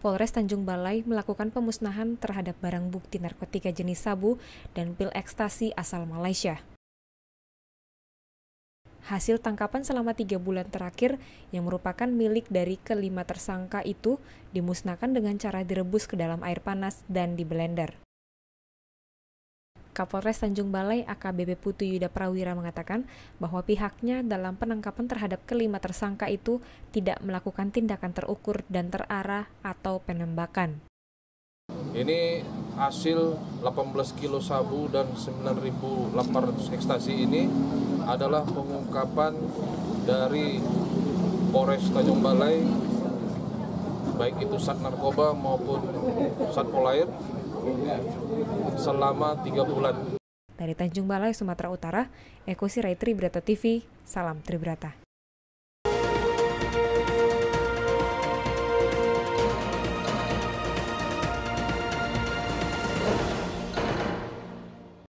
Kapolres Tanjung Balai melakukan pemusnahan terhadap barang bukti narkotika jenis sabu dan pil ekstasi asal Malaysia. Hasil tangkapan selama 3 bulan terakhir yang merupakan milik dari kelima tersangka itu dimusnahkan dengan cara direbus ke dalam air panas dan di blender. Kapolres Tanjung Balai AKBP Putu Yuda Prawira mengatakan bahwa pihaknya dalam penangkapan terhadap kelima tersangka itu tidak melakukan tindakan terukur dan terarah atau penembakan. Ini hasil 18 kilo sabu dan 9.800 ekstasi ini adalah pengungkapan dari Polres Tanjung Balai, baik itu Sat Narkoba maupun Sat Polair, selama 3 bulan. Dari Tanjung Balai, Sumatera Utara, Eko Sirai, Tribrata TV, salam Tribrata.